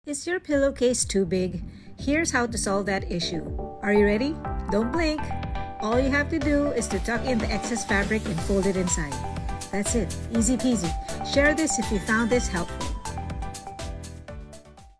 Is your pillowcase too big? Here's how to solve that issue. Are you ready? Don't blink. All you have to do is to tuck in the excess fabric and fold it inside. That's it. Easy peasy. Share this if you found this helpful.